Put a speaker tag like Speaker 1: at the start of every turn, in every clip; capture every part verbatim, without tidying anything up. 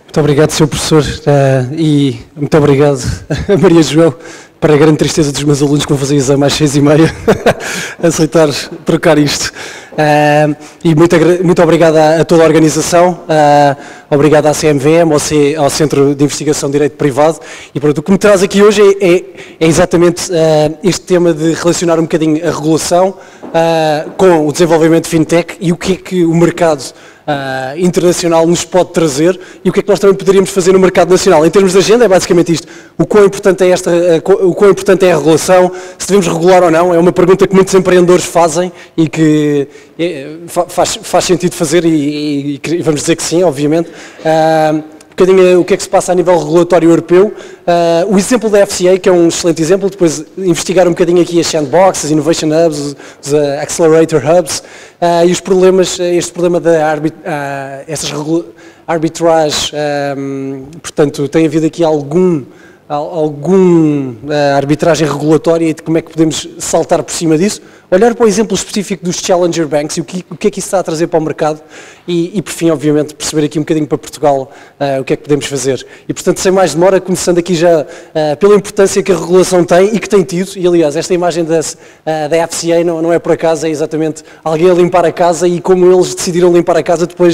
Speaker 1: Muito obrigado, senhor Professor, uh, e muito obrigado a Maria João, para a grande tristeza dos meus alunos que vão fazer exame às seis e meia, aceitar trocar isto. Uh, e muito, muito obrigado a, a toda a organização, uh, obrigado à C M V M, ao, C, ao Centro de Investigação de Direito Privado, e pronto, o que me traz aqui hoje é, é, é exatamente uh, este tema de relacionar um bocadinho a regulação uh, com o desenvolvimento de fintech e o que é que o mercado Uh, internacional nos pode trazer e o que é que nós também poderíamos fazer no mercado nacional. Em termos de agenda é basicamente isto. O quão importante é, esta, uh, o quão importante é a regulação, se devemos regular ou não, é uma pergunta que muitos empreendedores fazem e que é, faz, faz sentido fazer e, e, e vamos dizer que sim, obviamente. Uh, Um bocadinho o que é que se passa a nível regulatório europeu. Uh, o exemplo da F C A, que é um excelente exemplo, depois investigar um bocadinho aqui as sandboxes, as innovation hubs, os, os uh, accelerator hubs uh, e os problemas, este problema da arbit, uh, essas arbitrage, um, portanto, tem havido aqui algum algum uh, arbitragem regulatória e de como é que podemos saltar por cima disso, olhar para o exemplo específico dos Challenger Banks e o que, o que é que isso está a trazer para o mercado e, e por fim, obviamente, perceber aqui um bocadinho para Portugal uh, o que é que podemos fazer. E, portanto, sem mais demora, começando aqui já uh, pela importância que a regulação tem e que tem tido, e aliás, esta imagem da, uh, da F C A não, não é por acaso, é exatamente alguém a limpar a casa e como eles decidiram limpar a casa depois,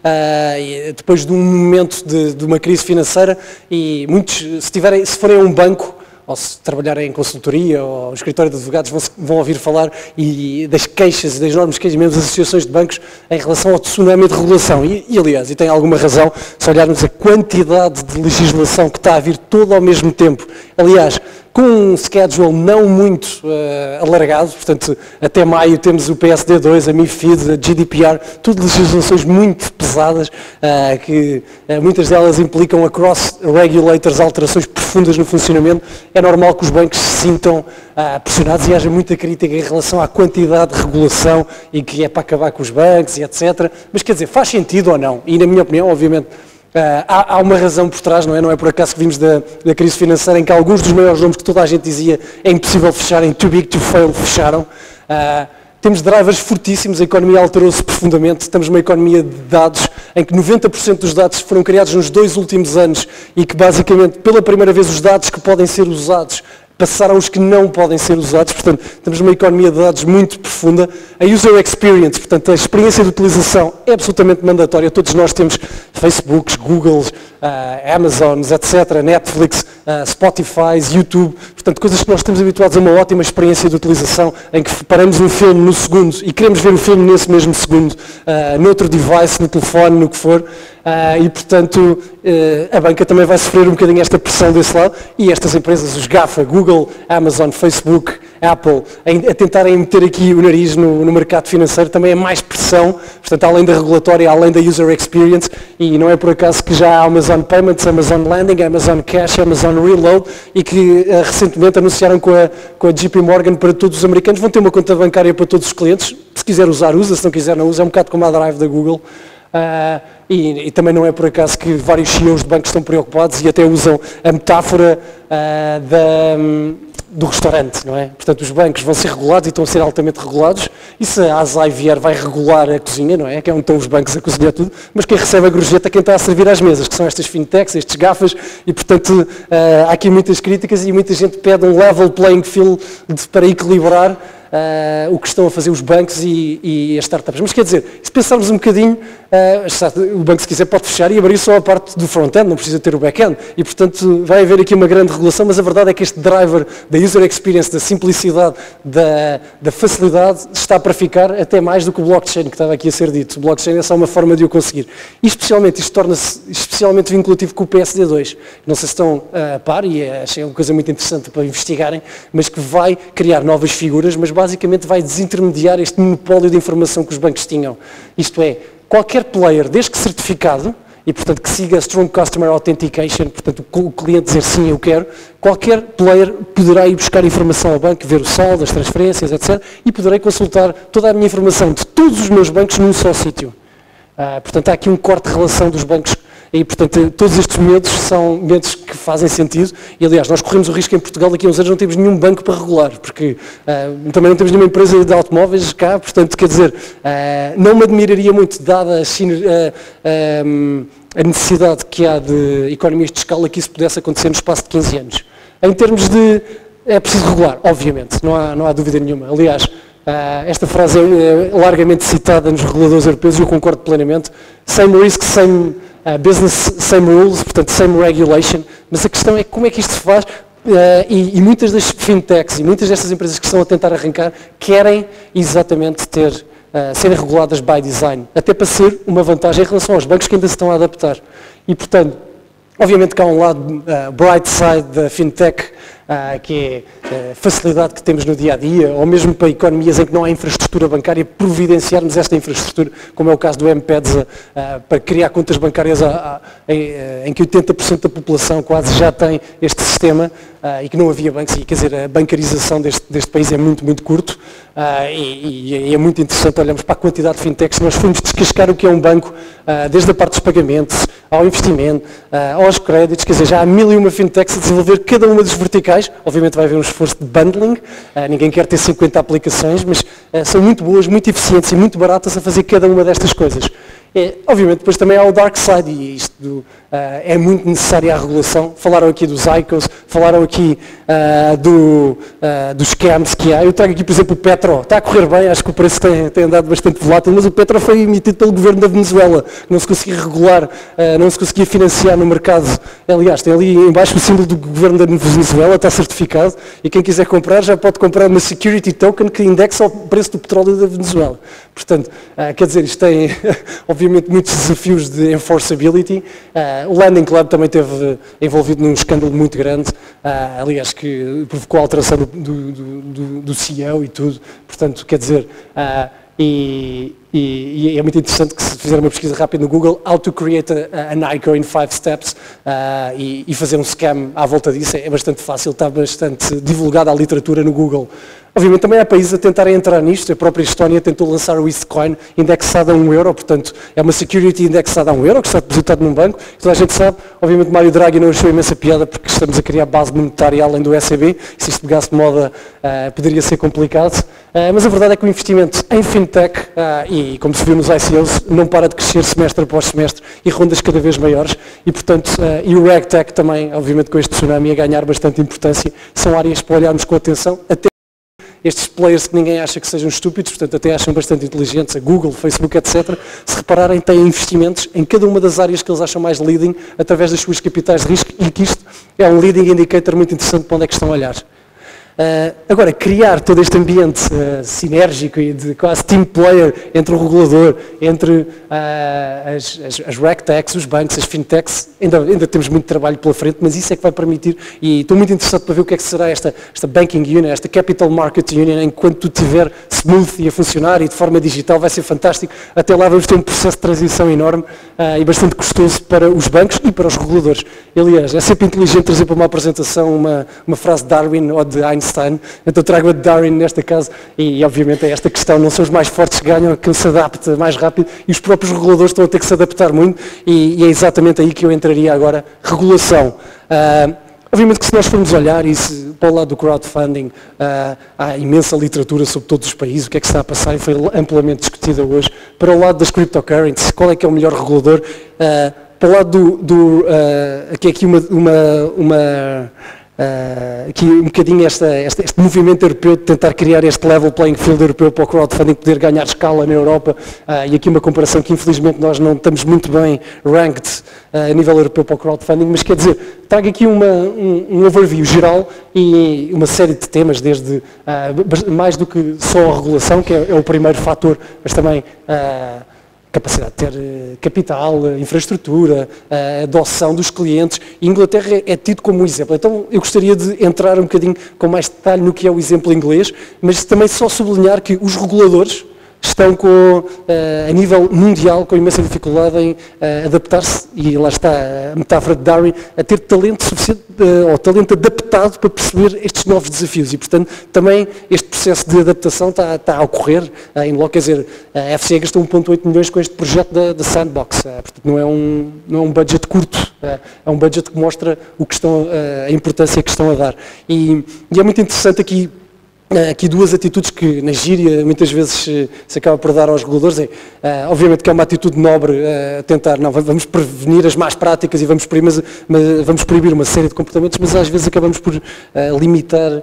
Speaker 1: uh, depois de um momento de, de uma crise financeira e muitos, se tiverem se forem a um banco, ou se trabalharem em consultoria, ou no escritório de advogados, vão, vão ouvir falar e das queixas, das enormes queixas, mesmo das associações de bancos, em relação ao tsunami de regulação. E, e aliás, e tem alguma razão, se olharmos a quantidade de legislação que está a vir todo ao mesmo tempo. Aliás, com um schedule não muito uh, alargado, portanto, até maio temos o P S D dois, a MiFID, a G D P R, tudo legislações muito pesadas, uh, que uh, muitas delas implicam across regulators, alterações profundas no funcionamento. É normal que os bancos se sintam uh, pressionados e haja muita crítica em relação à quantidade de regulação e que é para acabar com os bancos e etcétera. Mas quer dizer, faz sentido ou não? E na minha opinião, obviamente, Uh, há, há uma razão por trás, não é? Não é por acaso que vimos da, da crise financeira em que alguns dos maiores nomes que toda a gente dizia é impossível fecharem, too big to fail, fecharam. Uh, temos drivers fortíssimos, a economia alterou-se profundamente, estamos numa economia de dados em que noventa por cento dos dados foram criados nos dois últimos anos e que basicamente pela primeira vez os dados que podem ser usados passaram os que não podem ser usados, portanto, estamos numa economia de dados muito profunda. A user experience, portanto, a experiência de utilização é absolutamente mandatória. Todos nós temos Facebooks, Googles, uh, Amazons, etcétera, Netflix, uh, Spotify, YouTube, portanto, coisas que nós estamos habituados a uma ótima experiência de utilização, em que paramos um filme no segundo e queremos ver o filme nesse mesmo segundo, uh, noutro device, no telefone, no que for. Uh, e, portanto, uh, a banca também vai sofrer um bocadinho esta pressão desse lado e estas empresas, os GAFA, Google, Amazon, Facebook, Apple, a, a tentarem meter aqui o nariz no, no mercado financeiro, também é mais pressão, portanto, além da regulatória, além da user experience, e não é por acaso que já há Amazon Payments, Amazon Lending, Amazon Cash, Amazon Reload, e que uh, recentemente anunciaram com a, com a J P Morgan para todos os americanos, vão ter uma conta bancária para todos os clientes, se quiser usar, usa, se não quiser, não usa, é um bocado como a Drive da Google. Uh, e, e também não é por acaso que vários C E Os de bancos estão preocupados e até usam a metáfora uh, da, um, do restaurante, não é? Portanto, os bancos vão ser regulados e estão a ser altamente regulados e se a ASAI vier vai regular a cozinha, não é? Que é onde estão os bancos a cozinhar tudo, mas quem recebe a gorjeta é quem está a servir às mesas, que são estas fintechs, estes gafas e, portanto, uh, há aqui muitas críticas e muita gente pede um level playing field de, para equilibrar Uh, o que estão a fazer os bancos e, e as startups. Mas quer dizer, se pensarmos um bocadinho, uh, o banco se quiser pode fechar e abrir só a parte do front-end, não precisa ter o back-end. E portanto vai haver aqui uma grande regulação, mas a verdade é que este driver da user experience, da simplicidade, da, da facilidade, está para ficar até mais do que o blockchain que estava aqui a ser dito. O blockchain é só uma forma de o conseguir. E especialmente, isto torna-se especialmente vinculativo com o P S D dois. Não sei se estão uh, a par, e achei uma coisa muito interessante para investigarem, mas que vai criar novas figuras, mas basicamente vai desintermediar este monopólio de informação que os bancos tinham. Isto é, qualquer player, desde que certificado, e portanto que siga a Strong Customer Authentication, portanto o cliente dizer sim, eu quero, qualquer player poderá ir buscar informação ao banco, ver o saldo, as transferências, etcétera, e poderei consultar toda a minha informação de todos os meus bancos num só sítio. Uh, portanto, há aqui um corte de relação dos bancos e, portanto, todos estes medos são medos que fazem sentido e, aliás, nós corremos o risco em Portugal, daqui a uns anos não temos nenhum banco para regular, porque uh, também não temos nenhuma empresa de automóveis cá, portanto, quer dizer, uh, não me admiraria muito, dada a, uh, um, a necessidade que há de economias de escala que isso pudesse acontecer no espaço de quinze anos. Em termos de... é preciso regular, obviamente, não há, não há dúvida nenhuma. Aliás, Uh, esta frase é, é largamente citada nos reguladores europeus e eu concordo plenamente. Same risk, same uh, business, same rules, portanto, same regulation. Mas a questão é como é que isto se faz uh, e, e muitas das fintechs e muitas destas empresas que estão a tentar arrancar querem exatamente ter, uh, serem reguladas by design, até para ser uma vantagem em relação aos bancos que ainda se estão a adaptar. E, portanto, obviamente que há um lado uh, bright side da fintech, Uh, que é a facilidade que temos no dia-a-dia, ou mesmo para economias em que não há infraestrutura bancária, providenciarmos esta infraestrutura, como é o caso do M-Peds, uh, para criar contas bancárias a, a, em, em que oitenta por cento da população quase já tem este sistema, uh, e que não havia bancos, e quer dizer, a bancarização deste, deste país é muito, muito curto, uh, e, e é muito interessante olharmos para a quantidade de fintechs. Nós fomos descascar o que é um banco, uh, desde a parte dos pagamentos, ao investimento, uh, aos créditos, quer dizer, já há mil e uma fintechs a desenvolver cada uma dos verticais. Obviamente vai haver um esforço de bundling, uh, ninguém quer ter cinquenta aplicações, mas uh, são muito boas, muito eficientes e muito baratas a fazer cada uma destas coisas. É, obviamente depois também há o dark side e isto do, uh, é muito necessária a regulação. Falaram aqui dos I C Os, falaram aqui uh, do, uh, dos scams que há. Eu trago aqui, por exemplo, o Petro. Está a correr bem, acho que o preço tem, tem andado bastante volátil, mas o Petro foi emitido pelo governo da Venezuela. Não se conseguia regular, uh, não se conseguia financiar no mercado. Aliás, tem ali em baixo o símbolo do governo da Venezuela, está certificado, e quem quiser comprar já pode comprar uma security token que indexa o preço do petróleo da Venezuela. Portanto, uh, quer dizer, isto tem, obviamente, muitos desafios de enforceability. Uh, o Lending Club também esteve envolvido num escândalo muito grande, uh, aliás, que provocou a alteração do, do, do, do C E O e tudo. Portanto, quer dizer, uh, e, e, e é muito interessante que se fizer uma pesquisa rápida no Google, how to create a, an I C O in five steps, uh, e, e fazer um scam à volta disso, é bastante fácil, está bastante divulgada a literatura no Google. Obviamente também há países a tentarem entrar nisto, a própria Estónia tentou lançar o Eastcoin indexado a um euro, portanto é uma security indexada a um euro, que está depositado num banco, toda a gente sabe. Obviamente Mário Draghi não achou imensa piada porque estamos a criar base monetária além do E C B, se isto pegasse de moda uh, poderia ser complicado, uh, mas a verdade é que o investimento em fintech, uh, e como se viu nos I C Os, não para de crescer semestre após semestre e rondas cada vez maiores, e portanto, uh, e o RegTech também, obviamente com este tsunami a ganhar bastante importância, são áreas para olharmos com atenção, até estes players que ninguém acha que sejam estúpidos, portanto até acham bastante inteligentes, a Google, Facebook, etcétera, se repararem, têm investimentos em cada uma das áreas que eles acham mais leading, através das suas capitais de risco, e que isto é um leading indicator muito interessante para onde é que estão a olhar. Uh, agora, criar todo este ambiente uh, sinérgico e de quase team player entre o regulador, entre uh, as, as, as RegTechs, os bancos, as fintechs, ainda, ainda temos muito trabalho pela frente, mas isso é que vai permitir, e estou muito interessado para ver o que é que será esta, esta Banking Union, esta Capital Market Union, enquanto tudo estiver smooth e a funcionar e de forma digital, vai ser fantástico. Até lá vamos ter um processo de transição enorme uh, e bastante custoso para os bancos e para os reguladores. Aliás, é sempre inteligente trazer para uma apresentação uma, uma frase de Darwin ou de Einstein. Então trago a de Darwin nesta casa e, e obviamente é esta questão, não são os mais fortes que ganham, quem se adapta mais rápido, e os próprios reguladores estão a ter que se adaptar muito, e, e é exatamente aí que eu entraria agora, regulação. Uh, obviamente que se nós formos olhar, e se, para o lado do crowdfunding, uh, há imensa literatura sobre todos os países, o que é que está a passar, e foi amplamente discutida hoje. Para o lado das cryptocurrencies, qual é que é o melhor regulador? Uh, para o lado do, do uh, que é aqui uma, uma, uma Uh, aqui um bocadinho esta, esta, este movimento europeu de tentar criar este level playing field europeu para o crowdfunding poder ganhar escala na Europa, uh, e aqui uma comparação que infelizmente nós não estamos muito bem ranked uh, a nível europeu para o crowdfunding, mas quer dizer, trago aqui uma, um, um overview geral e uma série de temas, desde uh, mais do que só a regulação, que é, é o primeiro fator, mas também uh, capacidade de ter uh, capital, uh, infraestrutura, uh, adoção dos clientes. E a Inglaterra é, é tido como um exemplo. Então eu gostaria de entrar um bocadinho com mais detalhe no que é o exemplo inglês, mas também só sublinhar que os reguladores estão com, uh, a nível mundial com imensa dificuldade em uh, adaptar-se, e lá está a metáfora de Darwin, a ter talento suficiente, uh, ou talento adaptado para perceber estes novos desafios, e portanto também este processo de adaptação está, está a ocorrer uh, em logo, quer dizer, a F C E gastou um vírgula oito milhões com este projeto da, da Sandbox, uh, portanto não é, um, não é um budget curto, uh, é um budget que mostra o que estão, uh, a importância que estão a dar, e, e é muito interessante aqui aqui duas atitudes que na gíria muitas vezes se acaba por dar aos reguladores. É, uh, obviamente que é uma atitude nobre uh, tentar, não, vamos prevenir as más práticas e vamos proibir, mas, mas, vamos proibir uma série de comportamentos, mas às vezes acabamos por uh, limitar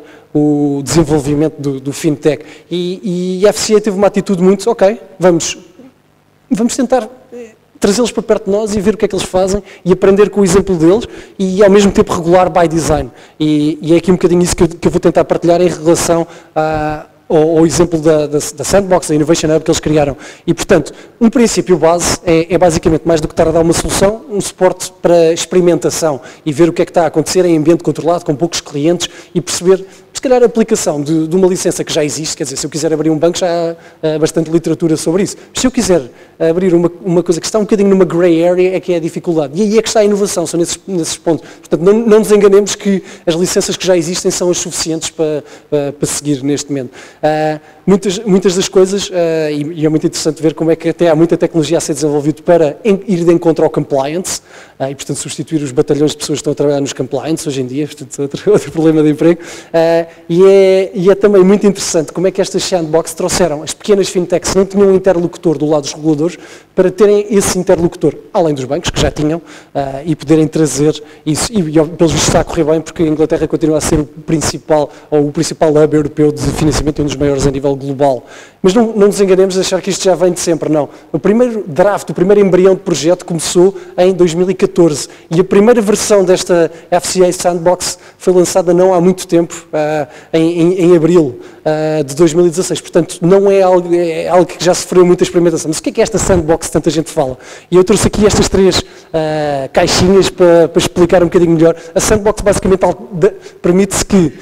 Speaker 1: o desenvolvimento do, do fintech. E, e a F C A teve uma atitude muito, ok, vamos, vamos tentar trazê-los para perto de nós e ver o que é que eles fazem e aprender com o exemplo deles e ao mesmo tempo regular by design. E, e é aqui um bocadinho isso que eu, que eu vou tentar partilhar em relação a, ao, ao exemplo da, da, da Sandbox, da Innovation Hub que eles criaram. E, portanto, um princípio base é, é basicamente mais do que estar a dar uma solução, um suporte para experimentação e ver o que é que está a acontecer em ambiente controlado, com poucos clientes e perceber, se calhar, a aplicação de, de uma licença que já existe, quer dizer, se eu quiser abrir um banco já há, há bastante literatura sobre isso. Se eu quiser abrir uma, uma coisa que está um bocadinho numa grey area, é que é a dificuldade. E aí é que está a inovação, são nesses, nesses pontos. Portanto, não, não nos enganemos que as licenças que já existem são as suficientes para, para, para seguir neste momento. Uh, muitas, muitas das coisas, uh, e, e é muito interessante ver como é que até há muita tecnologia a ser desenvolvida para ir de encontro ao compliance, uh, e portanto substituir os batalhões de pessoas que estão a trabalhar nos compliance hoje em dia, portanto outro, outro problema de emprego. Uh, e, é, e é também muito interessante como é que estas sandbox trouxeram as pequenas fintechs que não tinham um interlocutor do lado dos reguladores para terem esse interlocutor, além dos bancos, que já tinham, uh, e poderem trazer isso. E, e pelos vistos está a correr bem, porque a Inglaterra continua a ser o principal, ou o principal hub europeu de financiamento e um dos maiores a nível global. Mas não, não nos enganemos de achar que isto já vem de sempre, não. O primeiro draft, o primeiro embrião de projeto começou em dois mil e catorze e a primeira versão desta F C A Sandbox foi lançada não há muito tempo, uh, em, em, em abril uh, de dois mil e dezasseis. Portanto, não é algo, é algo que já sofreu muita experimentação. Mas o que é que é esta Sandbox que tanta gente fala? E eu trouxe aqui estas três uh, caixinhas para, para explicar um bocadinho melhor. A Sandbox basicamente permite-se que,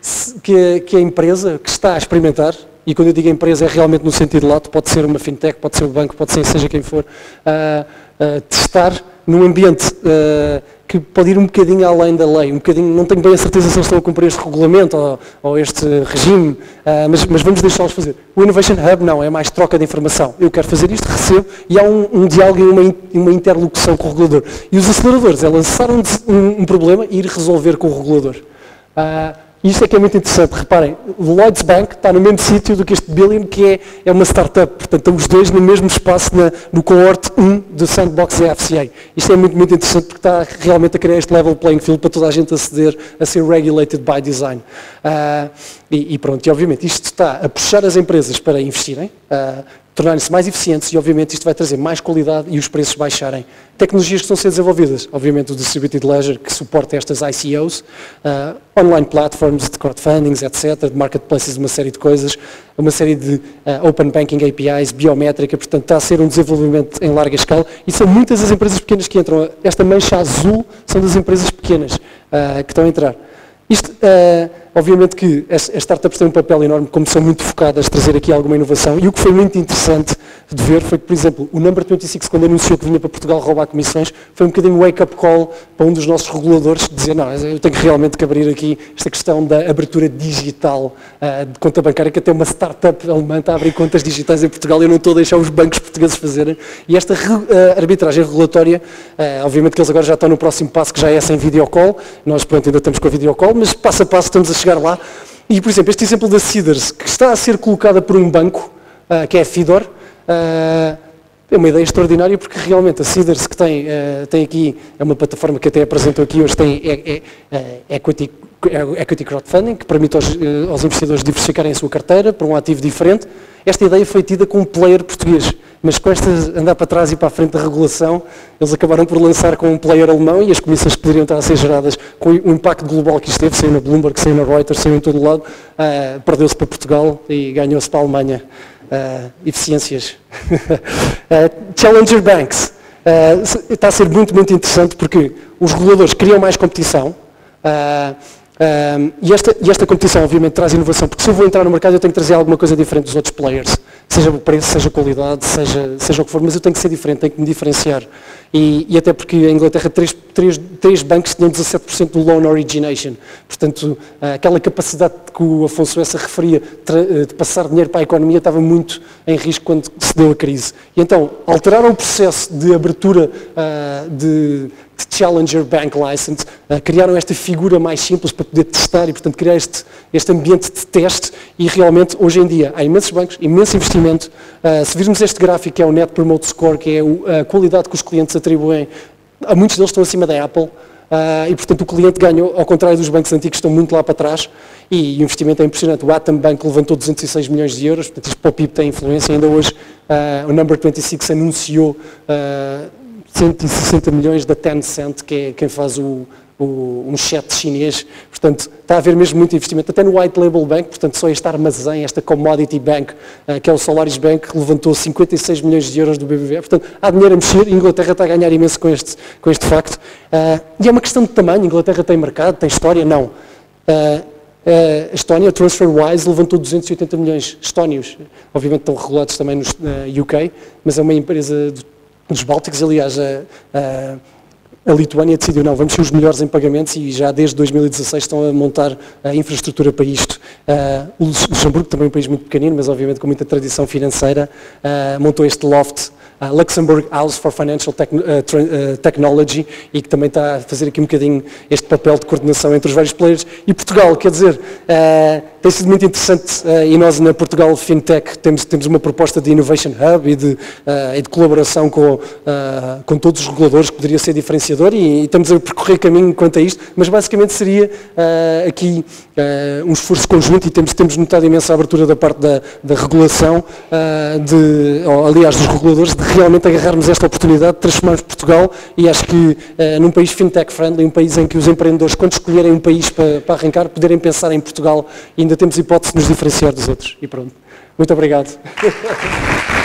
Speaker 1: que, que a empresa que está a experimentar, e quando eu digo empresa é realmente no sentido lato, pode ser uma fintech, pode ser um banco, pode ser seja quem for, uh, uh, testar num ambiente uh, que pode ir um bocadinho além da lei, um bocadinho, não tenho bem a certeza se eles estão a cumprir este regulamento ou, ou este regime, uh, mas, mas vamos deixá-los fazer. O Innovation Hub não, é mais troca de informação. Eu quero fazer isto, recebo, e há um, um diálogo e uma, uma interlocução com o regulador. E os aceleradores é lançar um, um, um problema e ir resolver com o regulador. Uh, Isto é que é muito interessante, reparem, o Lloyds Bank está no mesmo sítio do que este Billion, que é, é uma startup, portanto estão os dois no mesmo espaço na, no cohort um do Sandbox e F C A. Isto é muito, muito interessante porque está realmente a criar este level playing field para toda a gente aceder a ser regulated by design. Uh, e, e pronto, e obviamente isto está a puxar as empresas para investirem, uh, tornarem-se mais eficientes e obviamente isto vai trazer mais qualidade e os preços baixarem. Tecnologias que estão a ser desenvolvidas, obviamente o Distributed Ledger que suporta estas I C Os, uh, online platforms de crowdfundings, etcétera, de marketplaces, uma série de coisas, uma série de uh, open banking A P Is, biométrica, portanto está a ser um desenvolvimento em larga escala e são muitas as empresas pequenas que entram. Esta mancha azul são das empresas pequenas uh, que estão a entrar. Isto, uh, obviamente que as, as startups têm um papel enorme, como são muito focadas, trazer aqui alguma inovação, e o que foi muito interessante de ver foi que, por exemplo, o Number vinte e seis, quando anunciou que vinha para Portugal roubar comissões, foi um bocadinho wake-up call para um dos nossos reguladores, dizer, não, eu tenho realmente que abrir aqui esta questão da abertura digital uh, de conta bancária, que até uma startup alemã está a abrir contas digitais em Portugal e eu não estou a deixar os bancos portugueses fazerem, e esta uh, arbitragem regulatória, uh, obviamente que eles agora já estão no próximo passo, que já é sem videocall, nós pronto, ainda estamos com a videocall, mas passo a passo estamos a chegar lá. E, por exemplo, este exemplo da Seedrs, que está a ser colocada por um banco, uh, que é a Fidor, uh, é uma ideia extraordinária porque realmente a Seedrs que tem, uh, tem aqui, é uma plataforma que até apresentou aqui hoje, tem é, é, é, equity, é, equity crowdfunding, que permite aos, uh, aos investidores diversificarem a sua carteira para um ativo diferente. Esta ideia foi tida com um player português, mas com esta andar para trás e para a frente da regulação, eles acabaram por lançar com um player alemão e as comissões que poderiam estar a ser geradas com o impacto global que isto teve, saiu na Bloomberg, saiu na Reuters, saiu em todo o lado, uh, perdeu-se para Portugal e ganhou-se para a Alemanha. Uh, eficiências. uh, Challenger Banks. Uh, está a ser muito, muito interessante porque os reguladores criam mais competição. Uh, Um, e, esta, e esta competição obviamente traz inovação, porque se eu vou entrar no mercado eu tenho que trazer alguma coisa diferente dos outros players, seja o preço, seja a qualidade, seja, seja o que for, mas eu tenho que ser diferente, tenho que me diferenciar. E, e até porque a Inglaterra, três, três, três bancos tinham dezassete por cento do loan origination. Portanto, aquela capacidade que o Afonso Essa referia de passar dinheiro para a economia estava muito em risco quando se deu a crise. E então, alteraram o processo de abertura uh, de, de Challenger Bank License, uh, criaram esta figura mais simples para poder testar e, portanto, criar este, este ambiente de teste e realmente, hoje em dia, há imensos bancos, imenso investimento. Uh, se virmos este gráfico, que é o Net Promote Score, que é a qualidade que os clientes atribuem, muitos deles estão acima da Apple. Uh, e, portanto, o cliente ganhou, ao contrário dos bancos antigos, estão muito lá para trás, e, e o investimento é impressionante. O Atom Bank levantou duzentos e seis milhões de euros, portanto, isto para o P I B tem influência. Ainda hoje, uh, o Number vinte e seis anunciou uh, cento e sessenta milhões da Tencent, que é quem faz o, o, um chat chinês. Portanto, está a haver mesmo muito investimento, até no White Label Bank, portanto, só este armazém, esta Commodity Bank, uh, que é o Solaris Bank, que levantou cinquenta e seis milhões de euros do B B V A. Portanto, há dinheiro a mexer, e a Inglaterra está a ganhar imenso com este, com este facto. Uh, e é uma questão de tamanho. A Inglaterra tem mercado, tem história? Não. Uh, uh, a Estónia, TransferWise, levantou duzentos e oitenta milhões estónios. Obviamente estão regulados também no uh, U K, mas é uma empresa do, dos Bálticos. Aliás, a, a, a Lituânia decidiu, não, vamos ser os melhores em pagamentos, e já desde dois mil e dezasseis estão a montar a infraestrutura para isto. Uh, o Luxemburgo, também é um país muito pequenino, mas obviamente com muita tradição financeira, uh, montou este loft, uh, Luxembourg House for Financial Tec uh, uh, Technology, e que também está a fazer aqui um bocadinho este papel de coordenação entre os vários players. E Portugal, quer dizer, uh, tem sido muito interessante, uh, e nós na Portugal FinTech temos, temos uma proposta de Innovation Hub e de, uh, e de colaboração com, uh, com todos os reguladores, que poderia ser diferenciador, e, e estamos a percorrer caminho quanto a isto, mas basicamente seria uh, aqui uh, um esforço conjunto, e temos, temos notado imensa abertura da parte da, da regulação, uh, de, ou, aliás, dos reguladores, de realmente agarrarmos esta oportunidade de transformarmos Portugal, e acho que uh, num país fintech-friendly, um país em que os empreendedores, quando escolherem um país para, para arrancar, poderem pensar em Portugal, e ainda temos hipótese de nos diferenciar dos outros. E pronto. Muito obrigado.